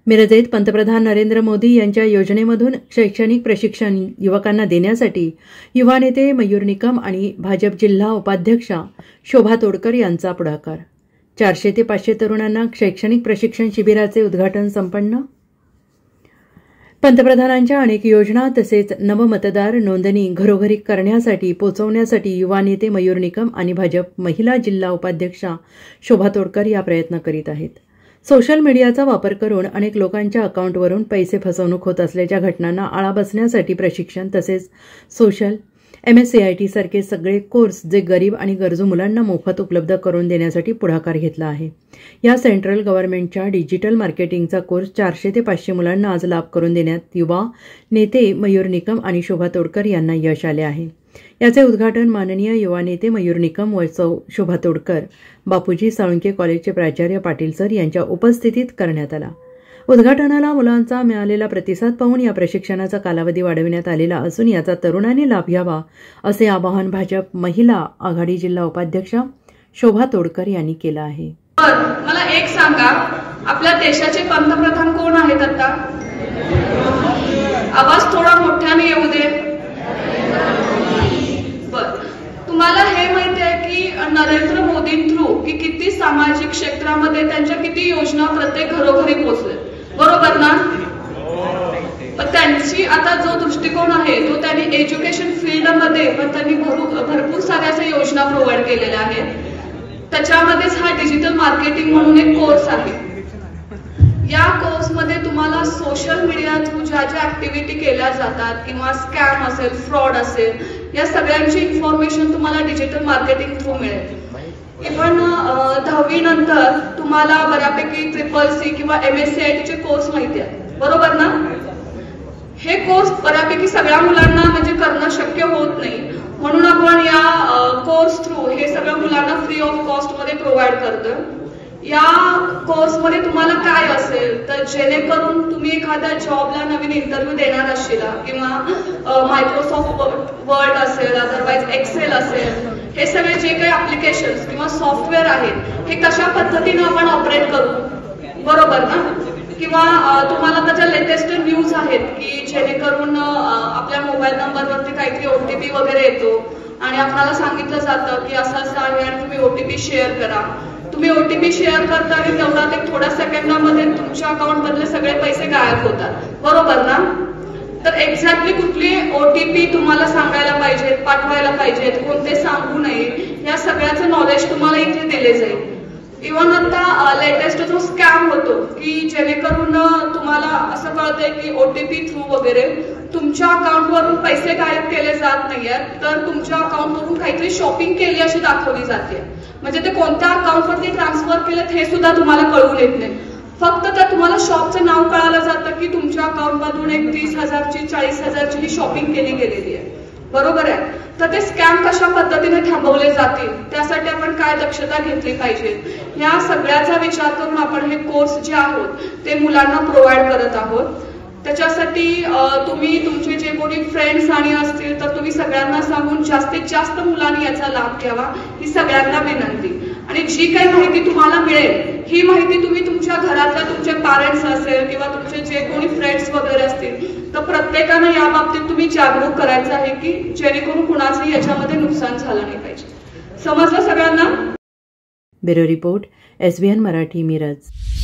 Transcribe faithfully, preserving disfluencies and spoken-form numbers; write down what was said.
मिरजेत पंतप्रधान नरेंद्र मोदी यांच्या योजनेमधून शैक्षणिक प्रशिक्षण युवकांना देण्यासाठी युवा नेते मयूर निकम आणि भाजप जिल्हा उपाध्यक्षा शोभा तोडकर यांचा पुढाकार। चारशे ते पाचशे तरुणांना शैक्षणिक प्रशिक्षण शिबिराचे उद्घाटन संपन्न। पंतप्रधानांच्या अनेक योजना तसेच नवमतदार नोंदणी घरोघरी करण्यासाठी पोहोचवण्यासाठी युवा नेते मयूर निकम आणि भाजप महिला जिल्हा उपाध्यक्षा शोभा तोडकर या प्रयत्न करीत आहेत। सोशल मीडियाचा वापर करून अनेक लोकांच्या अकाउंटवरून पैसे फसवणूक होत असल्याच्या घटनांना आळा बसण्यासाठी प्रशिक्षण तसेच सोशल एमएससीआयटी सारखे सगळे कोर्स जे गरीब आणि गरजू मुलांना मोफत उपलब्ध करून देण्यासाठी पुढाकार घेतला आहे। या सेंट्रल गव्हर्नमेंटच्या डिजिटल मार्केटिंगचा कोर्स चारशे ते पाचशे मुलांना आज लाभ करून देण्यात युवा नेते मयूर निकम आणि शोभा तोडकर यांना यश आले आहे। याचे उद्घाटन माननीय युवा नेते मयूर निकम व सौ शोभा तोडकर बापूजी साळुंखे कॉलेजचे प्राचार्य पाटील सर यांच्या उपस्थितीत करण्यात आला। उद्घाटनाला मुलांचा मिळालेला प्रतिसाद पाहून या प्रशिक्षणाचा कालावधी वाढविण्यात आलेला असून याचा तरुणांनी लाभ घ्यावा असे आवाहन भाजप महिला आघाडी जिल्हा उपाध्यक्षा शोभा तोडकर यांनी केलं आहे। मला एक सांगा, आपल्या देशाचे पंतप्रधान कोण आहेत आता? आवाज थोडा मोठ्याने येऊ दे। बर, तुम्हाला हे माहिती आहे की नरेंद्र मोदी थ्रू की किती सामाजिक क्षेत्रामध्ये त्यांच्या किती योजना प्रत्येक घरोघरी पोहोचल्या, बरोबर ना? पण त्यांची आता जो दृष्टिकोन आहे तो त्यांनी एज्युकेशन फील्डमध्ये पण त्यांनी भरपूर साऱ्या योजना प्रोव्हाइड केलेल्या आहेत। त्याच्यामध्येच हा डिजिटल मार्केटिंग म्हणून एक कोर्स आहे। या कोर्समध्ये तुम्हाला सोशल मीडिया थ्रू ज्या ज्या ऍक्टिव्हिटी केल्या जातात किंवा स्कॅम असेल, फ्रॉड असेल, या सगळ्यांची इन्फॉर्मेशन तुम्हाला डिजिटल मार्केटिंग थ्रू मिळेल। इव्हन दहावी नंतर तुम्हाला बऱ्यापैकी ट्रिपल सी किंवा एमएससीआयटीचे कोर्स माहिती आहेत, बरोबर ना? हे कोर्स बऱ्यापैकी सगळ्या मुलांना म्हणजे करणं शक्य होत नाही, म्हणून आपण या कोर्स थ्रू हे सगळं मुलांना फ्री ऑफ कॉस्ट मध्ये प्रोव्हाइड करतोय। या कोर्समध्ये तुम्हाला काय असेल तर जेणेकरून तुम्ही एखाद्या जॉबला नवीन इंटरव्ह्यू देणार असेल किंवा मायक्रोसॉफ्ट वर्ड असेल, अदरवाइज एक्सेल असेल, हे सगळे जे काही ऍप्लिकेशन्स किंवा सॉफ्टवेअर आहेत हे कशा पद्धतीने आपण ऑपरेट करू, बरोबर ना? किंवा तुम्हाला त्याच्या लेटेस्ट न्यूज आहेत की जेणेकरून आपल्या मोबाईल नंबरवरती काहीतरी ओटीपी वगैरे येतो आणि आपल्याला सांगितलं जातं की असं असं आहे आणि तुम्ही ओटीपी शेअर करा। तुम्ही ओटीपी शेअर करता आणि तेवढ्यात एक थोड्या सेकंदामध्ये तुमच्या अकाउंट मधले सगळे पैसे गायब होतात, बरोबर ना? तर एक्झॅक्टली कुठली ओटीपी तुम्हाला सांगायला पाहिजेत, पाठवायला पाहिजेत, कोणते सांगू नये, या सगळ्याचं नॉलेज तुम्हाला इथे दिले जाईल। इव्हन आता लेटेस्ट जो स्कॅम होतो की जेणेकरून तुम्हाला असं कळतंय की ओटीपी थ्रू वगैरे तुमच्या अकाउंटवरून पैसे गायब केले जात नाहीयेत, तर तुमच्या अकाउंटवरून काहीतरी शॉपिंग केली अशी दाखवली जाते। म्हणजे ते कोणत्या अकाउंटवरती ट्रान्सफर केलेत हे सुद्धा तुम्हाला कळून येत नाही, फक्त तर तुम्हाला शॉपचं नाव कळालं जातं की तुमच्या अकाउंटमधून एक तीस हजारची चाळीस हजारची ही शॉपिंग केली गेलेली आहे, बरोबर आहे? तर ते स्कॅम कशा पद्धतीने थांबवले जातील त्यासाठी आपण काय दक्षता घेतली पाहिजे, या सगळ्याचा विचार करून आपण हे कोर्स जे आहोत ते मुलांना प्रोव्हाइड करत आहोत। त्याच्यासाठी तुम्ही तुमचे जे कोणी फ्रेंड्स आणि असतील तर तुम्ही सगळ्यांना सांगून जास्तीत जास्त मुलांनी याचा लाभ घ्यावा ही सगळ्यांना विनंती। आणि जी काही माहिती तुम्हाला मिळेल ही माहिती तुम्ही तुमच्या घरातल्या तुमचे पॅरेंट्स असेल किंवा तुमचे जे कोणी फ्रेंड्स वगैरे असतील तर प्रत्येकानं या बाबतीत तुम्ही जागरूक करायचं आहे की जेणेकरून कुणाचंही याच्यामध्ये नुकसान झालं नाही पाहिजे। समजलं सगळ्यांना? Bureau report SBN Marathi, Miraj.